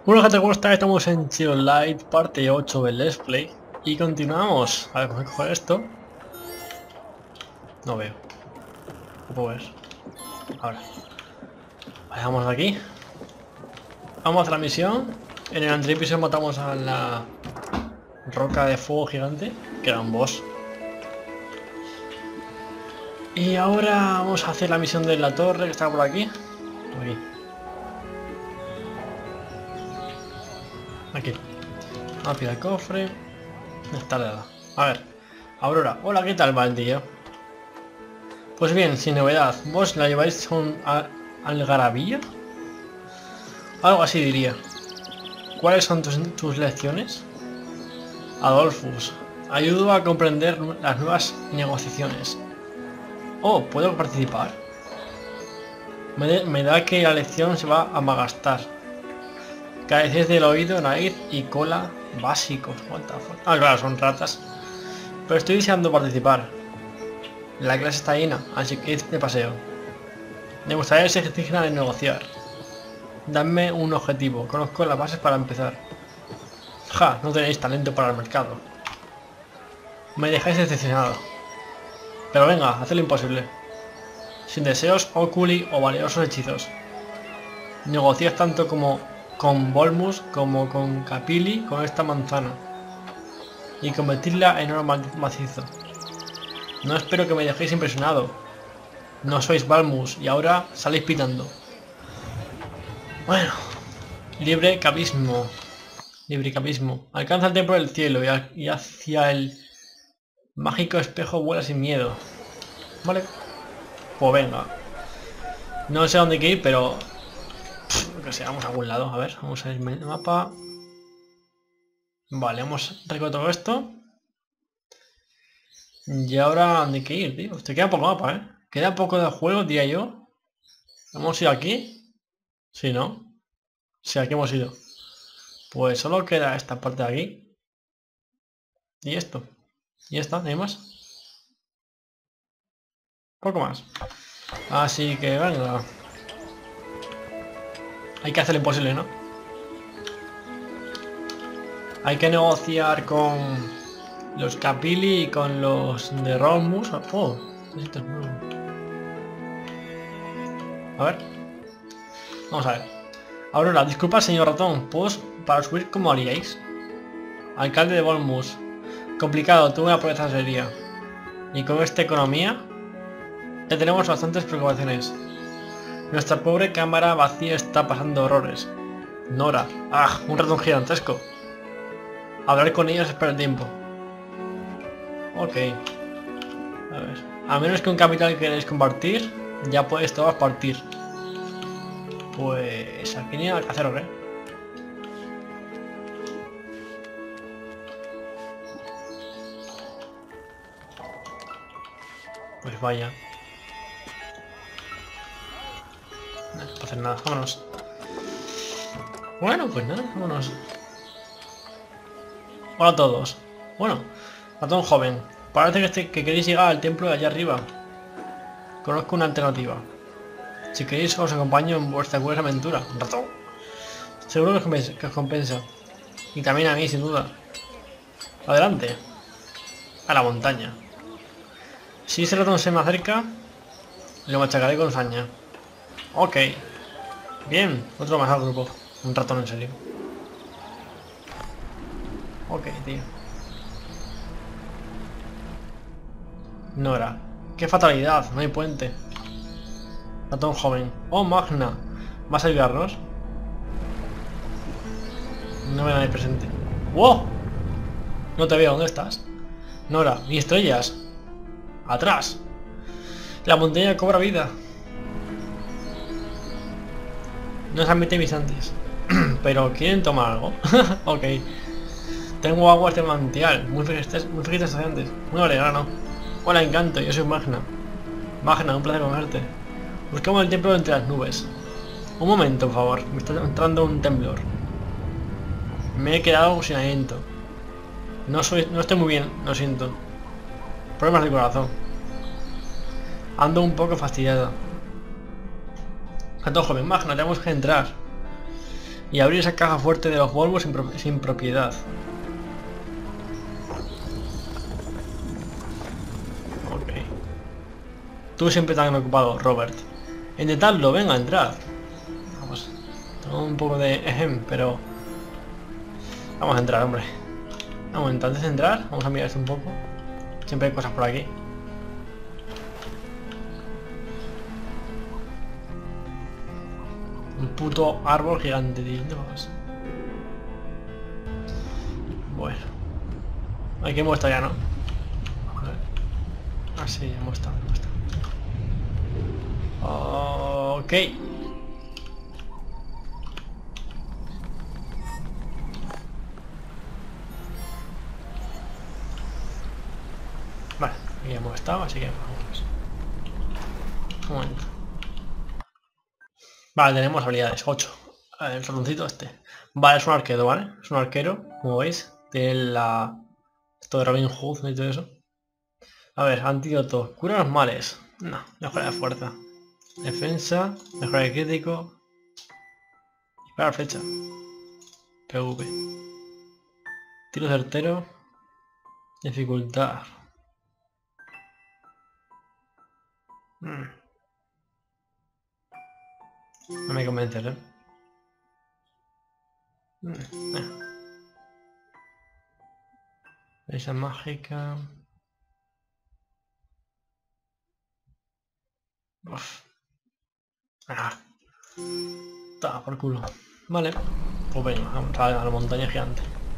Bueno, gente, ¿cómo está? Estamos en Chill Light, parte 8 del Let's Play. Y continuamos. A ver, vamos a coger esto. No veo. No puedo ver. Ahora. Vamos de aquí. Vamos a hacer la misión. En el anterior episodio matamos a la roca de fuego gigante, que era un boss. Y ahora vamos a hacer la misión de la torre que está por aquí. Aquí. Aquí. Rápido el cofre. Está dada. A ver. Aurora. Hola, ¿qué tal va el día? Pues bien, sin novedad. ¿Vos la lleváis con algarabía? Algo así diría. ¿Cuáles son tus lecciones? Adolphus. Ayudo a comprender las nuevas negociaciones. Oh, ¿puedo participar? Me da que la lección se va a malgastar. Careces del oído, nariz y cola básicos. What the fuck? Ah, claro, son ratas. Pero estoy deseando participar. La clase está llena, así que id de paseo. Me gustaría ser digna de negociar. Dadme un objetivo, conozco las bases para empezar. Ja, no tenéis talento para el mercado. Me dejáis decepcionado. Pero venga, haced lo imposible. Sin deseos, oculi o valiosos hechizos. Negociad tanto como con Volmus como con Capili con esta manzana. Y convertirla en oro macizo. No espero que me dejéis impresionado. No sois Balmus y ahora salís pitando. Bueno. Libre cabismo. Libre cabismo. Alcanza el templo del cielo y hacia el mágico espejo vuela sin miedo. Vale. Pues venga. No sé a dónde hay que ir, pero... que sea, vamos a algún lado. A ver, vamos a ir el mapa. Vale, hemos recorrido todo esto. Y ahora dónde hay que ir, tío. Te queda poco mapa, ¿eh? Queda poco de juego, diría yo. ¿Hemos ido aquí? Sí, ¿no? Sí, aquí hemos ido. Pues solo queda esta parte de aquí. Y esto. Y esta, ¿no hay más? Poco más. Así que venga. Hay que hacer lo imposible, ¿no? Hay que negociar con los Capili y con los de Romulus. Oh, esto es nuevo. A ver. Vamos a ver. Aurora, disculpa señor ratón, ¿puedo para subir como haríais? Alcalde de Volmus. Complicado, tuve una pobreza seria. Y con esta economía ya tenemos bastantes preocupaciones. Nuestra pobre cámara vacía está pasando horrores. Nora. ¡Ah! Un ratón gigantesco. Hablar con ellos es perder tiempo. Ok. A ver. A menos que un capital queréis compartir, ya podéis todos partir. Pues aquí ni nada que hacer, ¿eh? Pues vaya. No puedo hacer nada, vámonos. Bueno, pues nada, vámonos. Hola a todos. Bueno, ratón joven. Parece que queréis llegar al templo de allá arriba. Conozco una alternativa. Si queréis os acompaño en vuestra buena aventura, ratón. Seguro que os compensa. Y también a mí, sin duda. Adelante. A la montaña. Si ese ratón se me acerca, lo machacaré con saña. Ok. Bien, otro más al grupo. Un ratón en serio. Ok, tío. Nora. Qué fatalidad, no hay puente. Ratón joven. Oh, Magna. ¿Vas a ayudarnos? No me da presente. ¡Wow! No te veo, ¿dónde estás? Nora, ni estrellas. ¡Atrás! La montaña cobra vida. No se admite mis antes. Pero ¿quieren tomar algo? Ok. Tengo aguas de manantial, muy fresquitas antes. Muy alegrano. Hola, Encanto, yo soy Magna. Magna, un placer conocerte. Buscamos el templo entre las nubes. Un momento, por favor. Me está entrando un temblor. Me he quedado sin aliento. No estoy muy bien, lo siento. Problemas de corazón. Ando un poco fastidiado. Gato joven, Magna, tenemos que entrar. Y abrir esa caja fuerte de los Volvos sin propiedad. Ok. Tú siempre tan ocupado, Robert. Intentadlo, venga, entrad. Vamos. Tengo un poco de pero... Vamos a entrar, hombre. Vamos, antes de entrar, vamos a mirar esto un poco. Siempre hay cosas por aquí. Un puto árbol gigante, tío. ¿Dónde vas? Bueno. Aquí hemos estado ya, ¿no? Ah, sí, hemos estado. Ok. Vale, aquí hemos estado, así que vamos. Un momento. Vale, tenemos habilidades, 8. El ratoncito este. Vale, es un arquero, ¿vale? Es un arquero, como veis. Tiene la... esto de Robin Hood y todo eso. A ver, antídoto. Cura los males. No, mejora de fuerza. Defensa, mejora de crítico. Dispara flecha. PV. Tiro certero. Dificultad. No me convence, ¿eh? Esa mágica. Uf. Ah. Está por culo. Vale. Pues venga, vamos a la montaña gigante.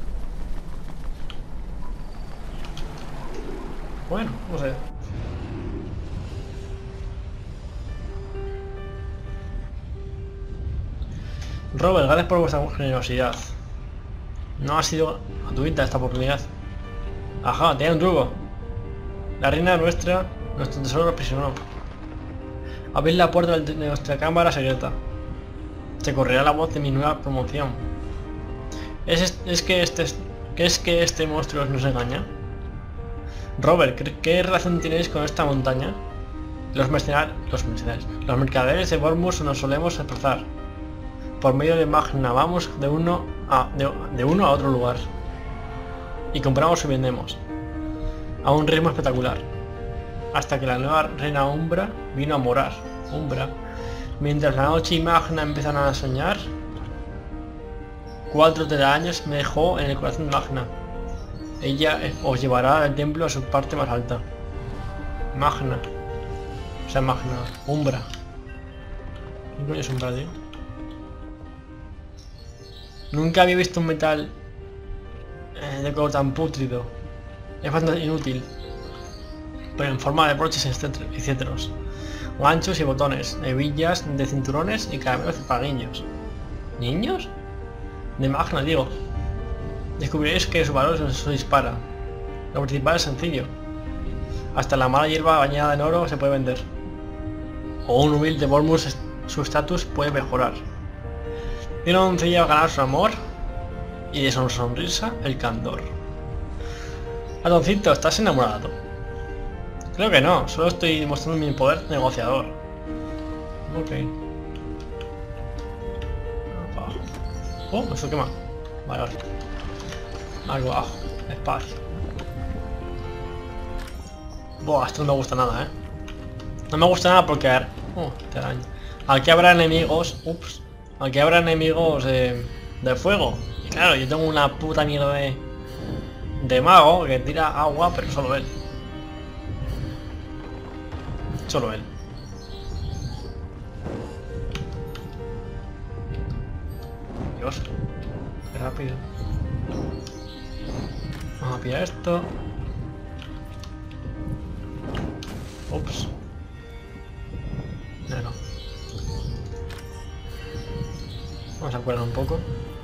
Bueno, no sé. Robert, gracias por vuestra generosidad. No ha sido gratuita esta oportunidad. Ajá, tiene un truco. La reina nuestro tesoro lo aprisionó. Abrid la puerta de nuestra cámara secreta. Se correrá la voz de mi nueva promoción. ¿Es que este monstruo nos engaña? Robert, ¿qué relación tenéis con esta montaña? Los mercaderes de Bormus nos solemos desplazar. Por medio de Magna vamos de uno a otro lugar. Y compramos y vendemos. A un ritmo espectacular. Hasta que la nueva reina Umbra vino a morar. Mientras la noche y Magna empezaron a soñar, 4 telarañas me dejó en el corazón de Magna. Ella os llevará al templo a su parte más alta. Magna. O sea, Magna. Umbra. ¿Qué coño es Umbra, tío? Nunca había visto un metal de color tan pútrido. Es bastante inútil. Pero en forma de broches y cetros. Ganchos y botones. Hebillas de cinturones y caramelos para niños. ¿Niños? De Magna, digo. Descubriréis que su valor se dispara. Lo principal es sencillo. Hasta la mala hierba bañada en oro se puede vender. O un humilde Bormus su estatus puede mejorar. De una doncella a ganar su amor y de su sonrisa el candor. Ratoncito, ¿estás enamorado? Creo que no, solo estoy demostrando mi poder negociador. Ok. Abajo. Oh, eso quema. Vale. Algo abajo. Espacio. Buah, esto no me gusta nada, ¿eh? No me gusta nada porque... te daño. Aquí habrá enemigos... Ups. Aquí habrá enemigos de fuego. Y claro, yo tengo una puta mierda de mago que tira agua, pero solo él. Solo él. Dios. Qué rápido. Vamos a pillar esto. Ups. No. Vamos a curar un poco.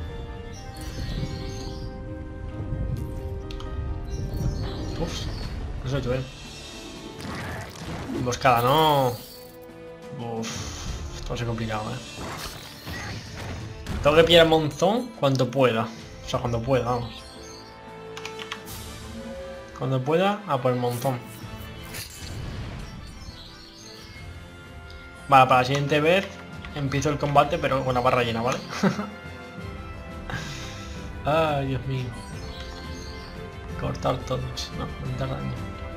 Ups. Eso he hecho bien. Emboscada, no. Uff. Esto va a ser complicado, Tengo que pillar el monzón cuando pueda. O sea, cuando pueda, vamos. Cuando pueda, a por el monzón. Vale, para la siguiente vez empiezo el combate, pero con la barra llena, ¿vale? Ay, Dios mío. Cortar todos. No, no da daño.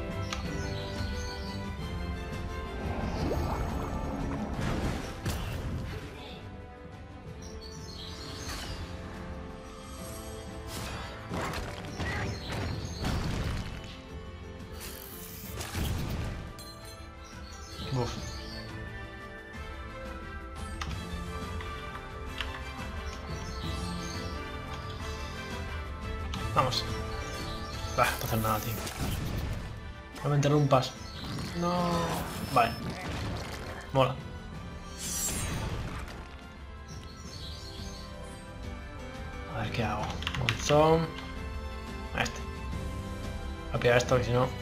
Uf. Vamos. Bah, no hacer nada, tío. No me interrumpas. No. Vale. Mola. A ver qué hago. Monzón. A este. Voy a pillar esto, que si no...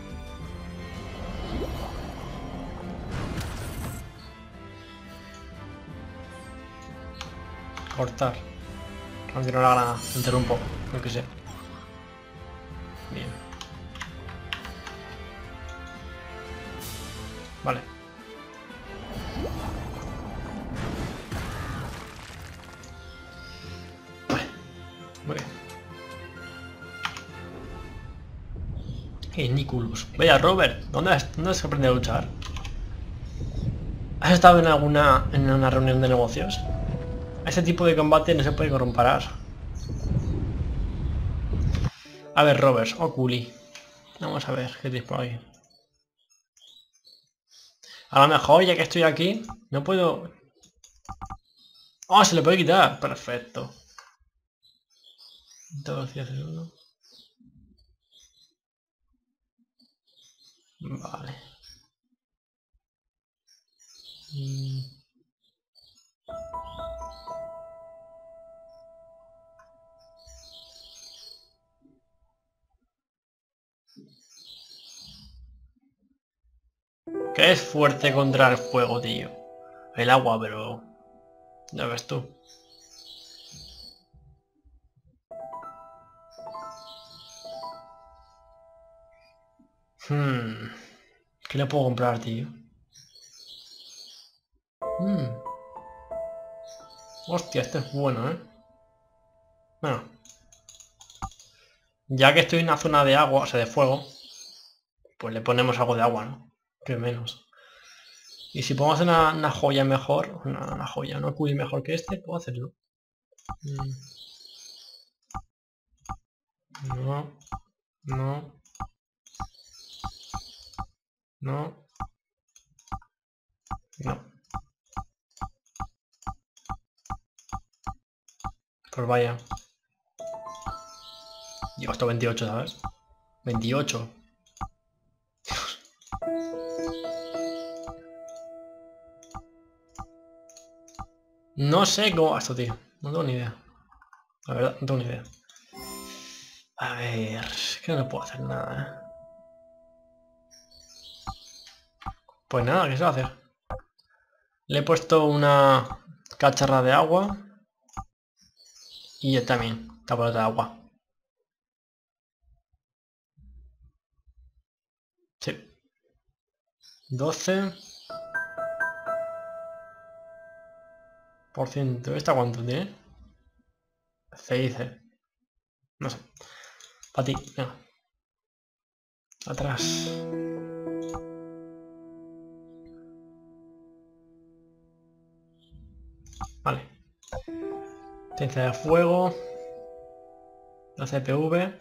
Cortar. No quiero la granada. Me interrumpo. Lo que sé. Bien. Vale. Vale. Muy bien. Niculus. Vaya, Robert. ¿Dónde has aprendido a luchar? ¿Has estado en una reunión de negocios? Este tipo de combate no se puede comparar. A ver, Robert, o Culi. Vamos a ver qué tienes por ahí. A lo mejor, ya que estoy aquí, no puedo... ¡Oh, se le puede quitar! Perfecto. 2-10-1. Vale. ¿Qué es fuerte contra el fuego, tío? El agua, pero... Ya ves tú. ¿Qué le puedo comprar, tío? Hostia, este es bueno, ¿eh? Bueno. Ya que estoy en una zona de agua, o sea, de fuego, pues le ponemos algo de agua, ¿no? Que menos. Y si podemos hacer una joya mejor, una joya, una QI mejor que este, puedo hacerlo. No. No. No. No. Pues vaya. Llevo hasta 28, ¿sabes? 28. Dios. No sé cómo va esto, tío. No tengo ni idea. La verdad, no tengo ni idea. A ver... Es que no puedo hacer nada, ¿eh? Pues nada, ¿qué se va a hacer? Le he puesto una cacharra de agua. Y yo también, tableta de agua. Sí. 12%. ¿Esta cuánto tiene? Se dice. No sé. Para ti, venga. Atrás. Vale. Ciencia de fuego. La CPV.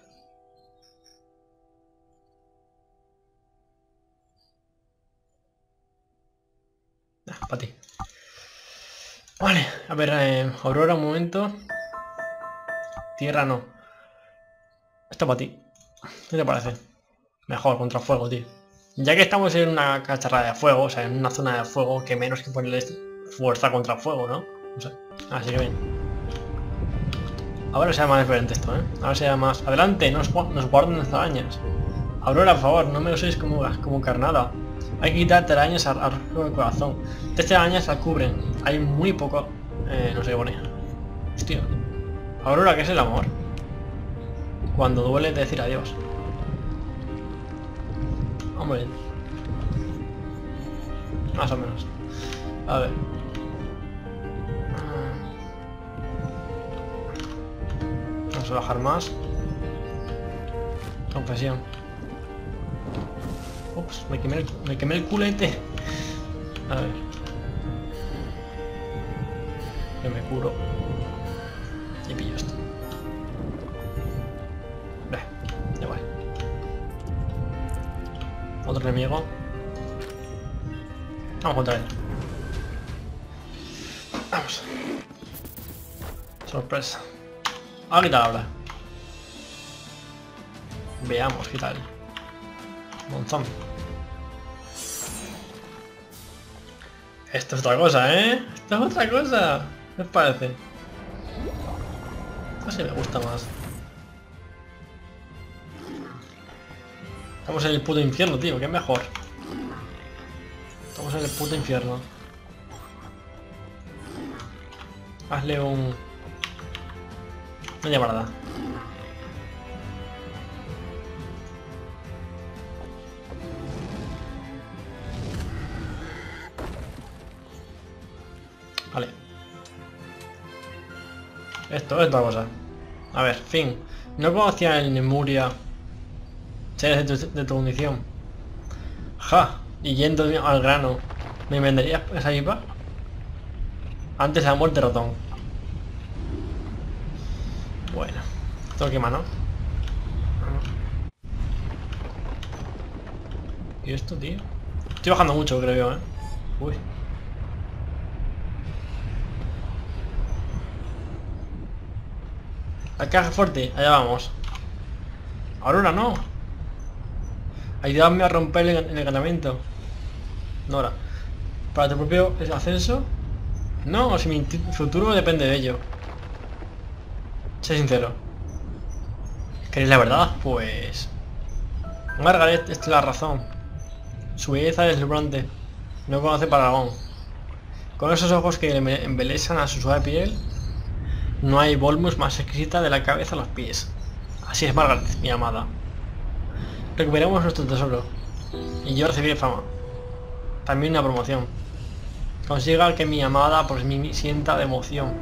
Para ti. Vale, a ver, Aurora, un momento. Tierra no. Esto para ti. ¿Qué te parece? Mejor, contra fuego, tío. Ya que estamos en una cacharra de fuego, o sea, en una zona de fuego, que menos que ponerle fuerza contra fuego, ¿no? No sé. Así que bien. Ahora sea más diferente esto, ¿eh? Ahora sea más... Adelante, nos guardan las arañas. Aurora, por favor, no me uséis como carnada. Hay que quitar telarañas al corazón. 3 telarañas la cubren. Hay muy poco... no sé qué pone. Hostia. Aurora, ¿qué es el amor? Cuando duele decir adiós. Hombre. Más o menos. A ver. a bajar más. Confesión. Ups, me quemé el culete. A ver. Que me curo. Y pillo esto. Ya vale. Otro enemigo. Vamos contra él. Vamos. Sorpresa. ¿Qué tal ahora? Veamos qué tal. Monzón. Esto es otra cosa, ¿eh? Esto es otra cosa. ¿Qué os parece? Esto sí me gusta más. Estamos en el puto infierno, tío. ¿Qué es mejor? Estamos en el puto infierno. Hazle un... una llamarada. Vale. Esto es otra cosa. A ver, fin. No conocía el Nemuria. Series de tu munición. Ja. Y yendo al grano. ¿Me venderías esa IPA? Antes de la muerte ratón. Bueno. Esto quema, ¿no? ¿Y esto, tío? Estoy bajando mucho, creo yo, ¿eh? Uy. La caja fuerte, allá vamos. Aurora, no. Ayúdame a romper el encanamiento. Nora. Para tu propio ascenso. No, si mi futuro depende de ello. Sé sincero. ¿Queréis la verdad? Pues... Margaret, esta es la razón. Su belleza es deslumbrante. No conoce Paragón. Con esos ojos que le embelesan a su suave piel. No hay Volmus más exquisita de la cabeza a los pies. Así es Margaret, mi amada. Recuperemos nuestro tesoro. Y yo recibiré fama. También una promoción. Consiga que mi amada por mí sienta de emoción.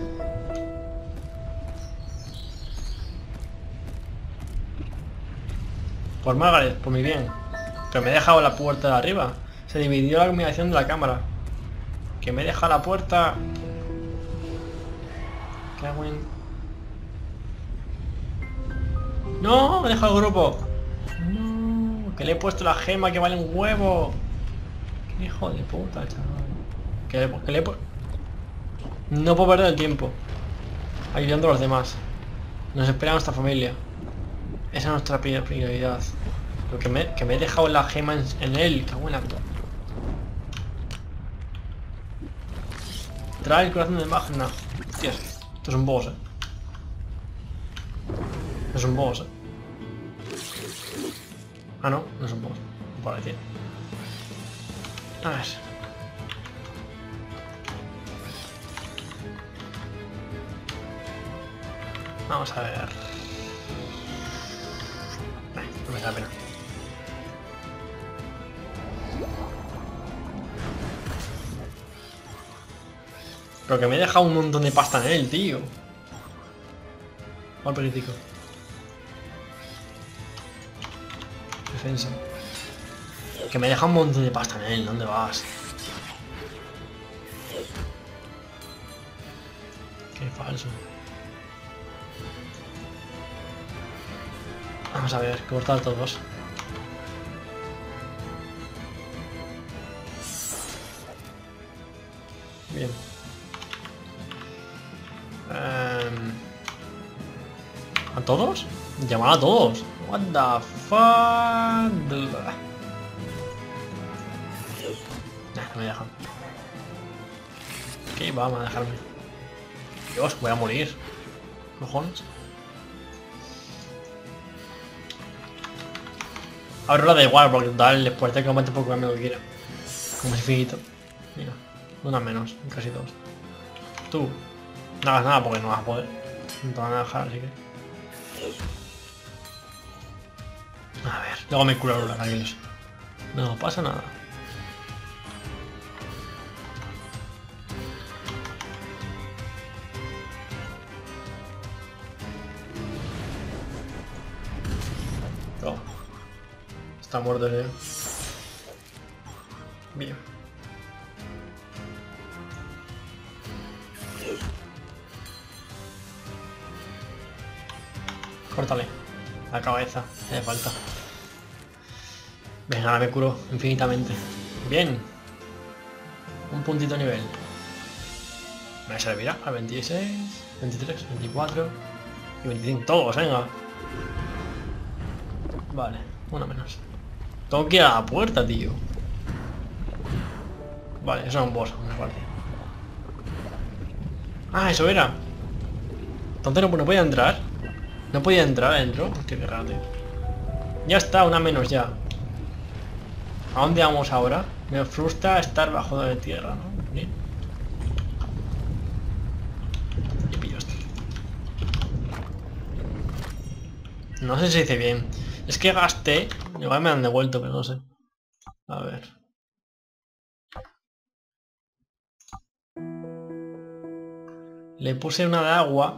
Por Margaret, por mi bien. Pero me he dejado la puerta de arriba. Se dividió la combinación de la cámara. Que me deja la puerta... ¡No! ¡Me deja el grupo! ¡No! Que le he puesto la gema que vale un huevo. ¡Qué hijo de puta, chaval! Que le he puesto... No puedo perder el tiempo ayudando a los demás. Nos espera nuestra familia. Esa es nuestra prioridad. Lo que me he dejado la gema en él. ¡Qué buena! Trae el corazón de Magna. Hostias, esto es un boss, Es un boss, Ah, no, no es un boss. Me parecía. A ver. Vamos a ver. No me da pena. Pero que me he dejado un montón de pasta en él, tío. Mal político. Defensa. Que me deja un montón de pasta en él. ¿Dónde vas? Qué falso. Vamos a ver, cortar todos. Bien. ¿A todos? Llamar a todos. What the fuck? Nah, no me dejan. ¿Qué vamos a dejarme? Dios, voy a morir. Cojones. Ahora da igual, porque total, después de combate poco me lo quiera. Como si finito. Mira, una menos, casi dos. Tú, no hagas nada porque no vas a poder. No te van a dejar, así que... A ver, luego me curo ahora, tranquilos. No pasa nada. Está muerto, tío. Bien. Córtale la cabeza, me hace falta. Venga, ahora me curo infinitamente. Bien. Un puntito de nivel. Me servirá a 26, 23, 24 y 25. Todos, venga. Vale, uno menos. Tengo que ir a la puerta, tío. Vale, eso es un boss, me parece. Ah, eso era. Entonces no podía entrar. No podía entrar adentro. Hostia, qué raro, tío. Ya está, una menos ya. ¿A dónde vamos ahora? Me frustra estar bajo de tierra, ¿no? Bien. Y pillo esto. No sé si dice bien. Es que gasté. Igual me han devuelto, pero no sé. A ver. Le puse una de agua.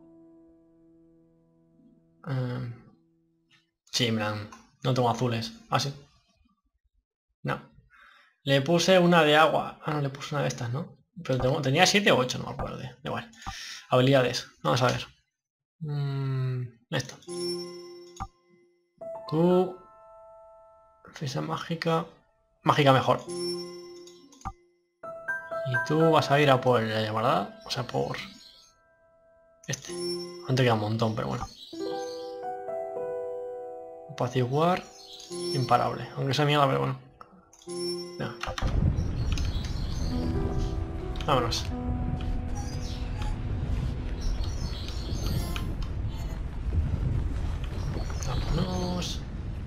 Sí, en plan, no tengo azules. Ah, sí. No. Le puse una de agua. Ah, no, le puse una de estas, ¿no? Pero tenía 7 o 8, no me acuerdo. Da igual. Habilidades. Vamos a ver. Esto. Tú... Fisa mágica... Mágica mejor. Y tú vas a ir a por la llamada. O sea, por... Este. Antes queda un montón, pero bueno. Apaciguar. Imparable. Aunque sea mierda, pero bueno. Ya. Vámonos. Vámonos.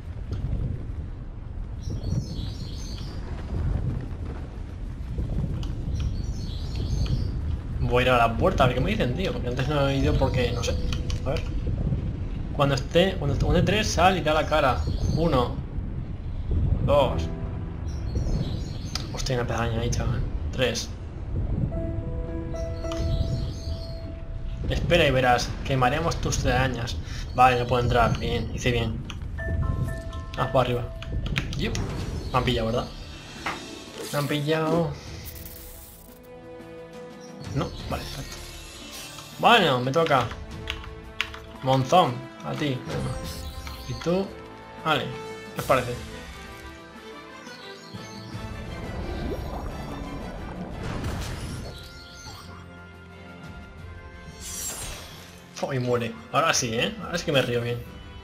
Voy a ir a la puerta a ver qué me dicen, tío. Porque antes no he ido porque no sé. A ver. Cuando esté 3, sal y da la cara. 1, 2. Hostia, una pedaña ahí, chaval. 3. Espera y verás. Quemaremos tus telarañas. Vale, no puedo entrar. Bien, hice bien. Ah, para arriba. Yup. Me han pillado, ¿verdad? Me han pillado. No, vale, perfecto. Bueno, me toca. Monzón, a ti. Bueno. Y tú. Vale, ¿qué os parece? Y muere. Ahora sí, ¿eh? Ahora es que me río bien.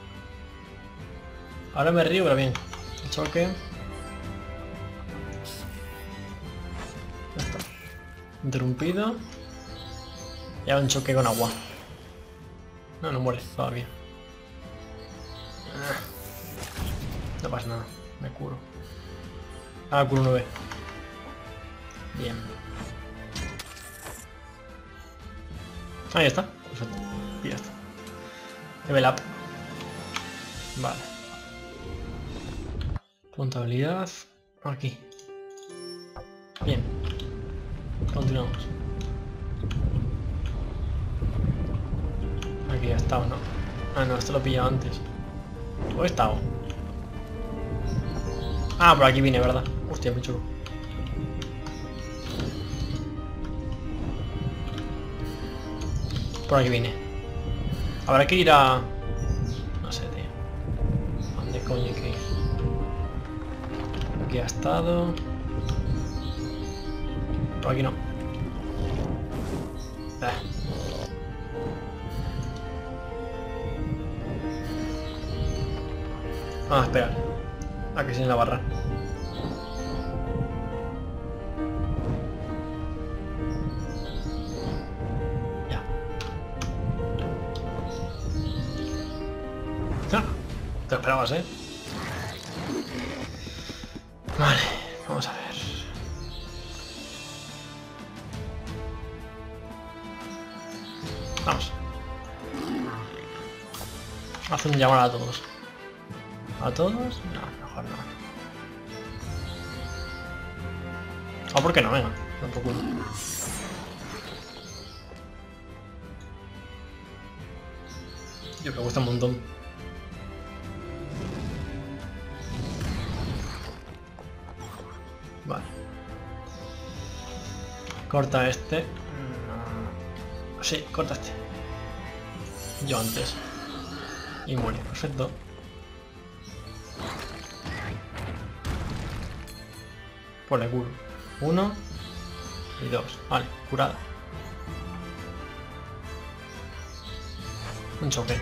Ahora me río, pero bien. Choque. Ya está. Interrumpido. Y ahora un choque con agua. No, no muere todavía. No pasa nada. Me curo. Ah, curo 9. Bien. Ahí está. Perfecto. Y ya está. Level up. Vale. Punto de habilidad. Aquí. Bien. Continuamos. Aquí ya he estado, ¿no? Ah, no, esto lo he pillado antes. ¿O he estado? Ah, por aquí vine, ¿verdad? Hostia, muy chulo. Por aquí vine. Habrá que ir a... No sé, tío. ¿Dónde coño hay que ir? Aquí ha estado... Por aquí no. Ah, espera. Aquí sí en la barra. Ya. Ah, te esperabas, ¿eh? Vale, vamos a ver. Vamos. Haz un llamado a todos. ¿A todos? No, mejor no. Ah, ¿por qué no? Venga, tampoco. Yo me gusta un montón. Corta este. Sí, corta este. Yo antes. Y muere, perfecto. Por el culo. 1 y 2. Vale, curada. Un choque.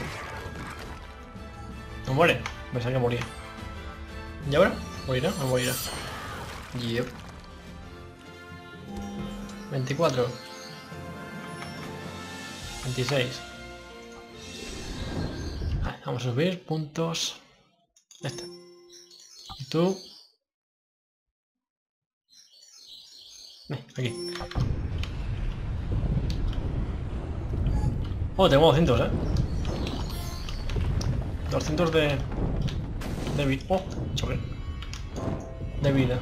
No muere. Pensaba que moría. ¿Y ahora? ¿Morirá? No morirá. Yep. 24. 26. Vale, vamos a subir puntos. Este. Y tú. Aquí. Oh, tengo 200, 200 de vida. Oh, choque. De vida.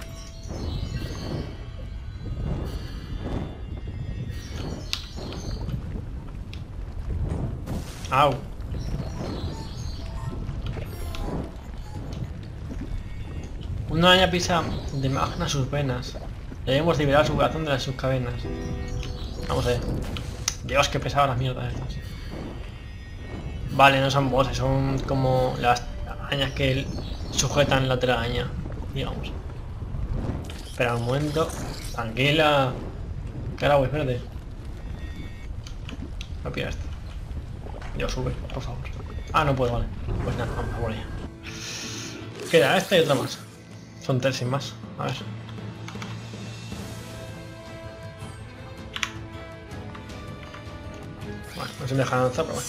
Au. Una araña pisa de magna sus venas. Debemos liberar su corazón de sus cadenas. Vamos a ver. Dios, qué pesadas las mierdas estas. Vale, no son bosses, son como las arañas que sujetan la telaraña, digamos. Espera un momento. Tranquila. Carajo, espérate. No pilla esto. Dios, sube, por favor. Ah, no puedo, vale. Pues nada, vamos a por ella. Queda esta y otra más. Son 3 sin más. A ver. Bueno, no se me deja avanzar, pero bueno.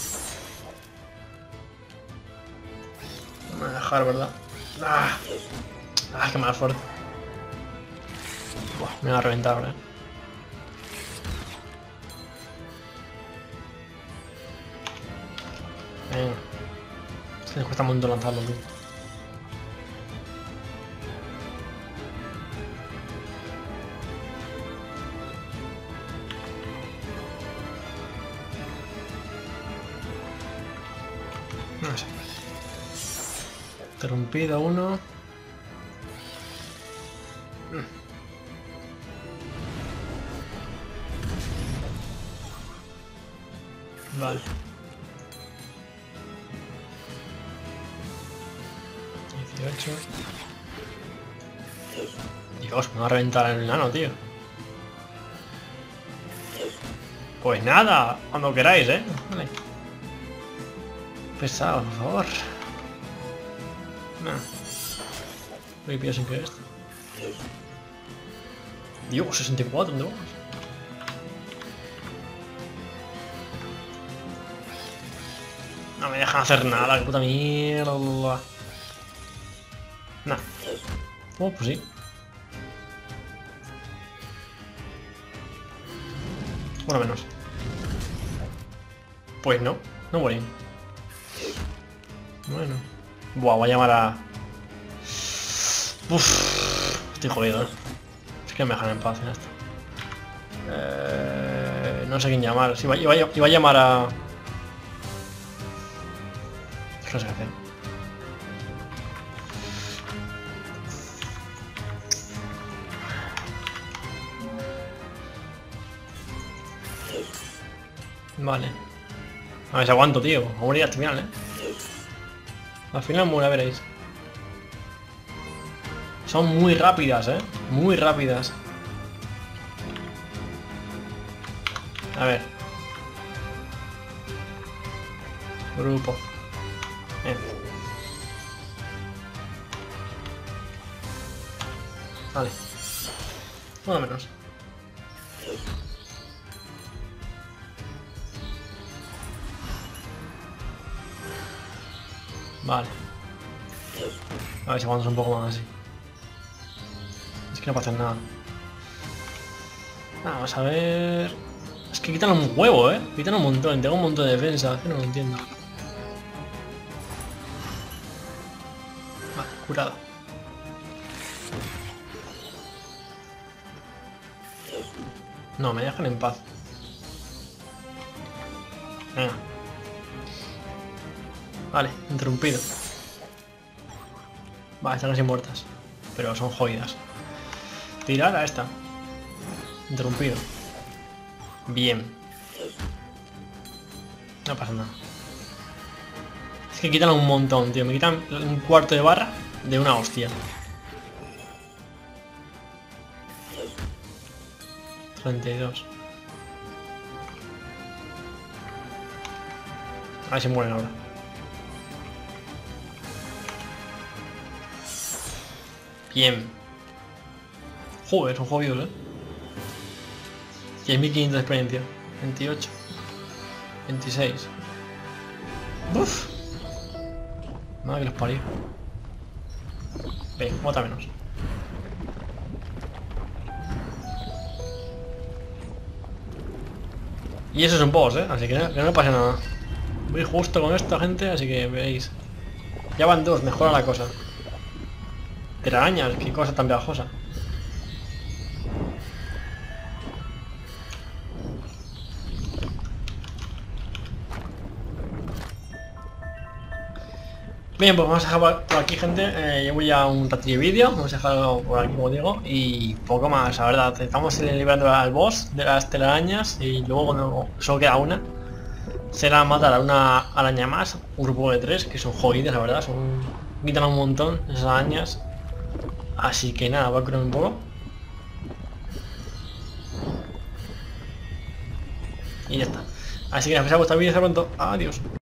No me voy a dejar, ¿verdad? ¡Ah! ¡Ah, qué mala suerte! Buah, me va a reventar ahora, Venga. Se me cuesta un montón lanzarlo, tío. No sé. Interrumpido uno. Vale. 18. Dios, me va a reventar el enano, tío. Pues nada, cuando queráis, Vale. Pesado, por favor. Nah. Voy a pillar sin querer esto. Dios, 64, ¿dónde vamos? No me dejan hacer nada, qué puta mierda. Nah. Oh, pues sí. Bueno, menos. Pues no, no morí. Bueno. Buah, voy a llamar a... Uff, estoy jodido, Es que me dejan en paz en esto. No sé quién llamar. Si iba a llamar a... No sé qué hacer. Vale. A ver si aguanto, tío. Voy a morir hasta el final, Al final muero, veréis. Son muy rápidas, Muy rápidas. A ver. Grupo. Vale. Uno menos. Vale. A ver si aguantas un poco más así. Es que no pasa nada. Vamos a ver... Es que quitan un huevo, Quitan un montón. Tengo un montón de defensa. Es que no lo entiendo. Vale, curado. No, me dejan en paz. Venga. Vale, interrumpido. Vale, están casi muertas. Pero son jodidas. Tirar a esta. Interrumpido. Bien. No pasa nada. Es que quitan un montón, tío. Me quitan un cuarto de barra de una hostia. 32. A ver si mueren ahora. Bien. Joder, son jodidos, 10.500 de experiencia. 28. 26. Uf. Nada que los parió. Ve, mata menos. Y eso es un boss, así que no me pasa nada. Voy justo con esta gente, así que veis. Ya van dos, mejora la cosa. Telarañas, qué cosa tan pegajosa. Bien, pues vamos a dejar por aquí, gente. Llevo ya un ratillo de vídeo. Vamos a dejarlo por aquí, como digo. Y poco más, la verdad. Estamos liberando al boss de las telarañas. Y luego, cuando solo queda una, será matar a una araña más. Un grupo de 3, que son jodidas, la verdad. Quitan un montón esas arañas. Así que nada, voy a curar un poco. Y ya está. Así que si os ha gustado el vídeo, hasta pronto. Adiós.